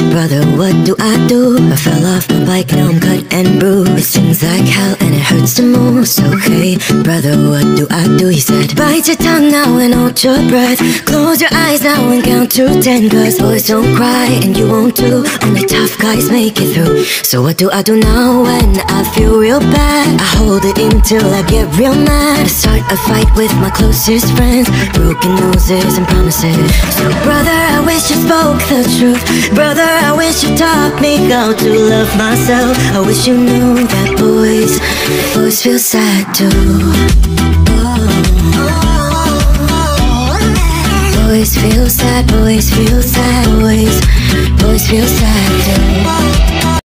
brother, what do I do? I fell off my bike, now I'm cut and bruised. It stings like hell and it hurts the most. Okay, brother, what do I do? He said, bite your tongue now and hold your breath. Close your eyes now and count to 10, cause boys don't cry and you won't too. Only tough guys make it through. So what do I do now when I feel real bad? I hold it in till I get real mad. I start a fight with my closest friends, broken noses and promises. So brother, I wish you spoke the truth. Brother, I wish you taught me how to love myself. I wish you knew that boys feel sad too. Boys feel sad, boys feel sad, boys feel sad too.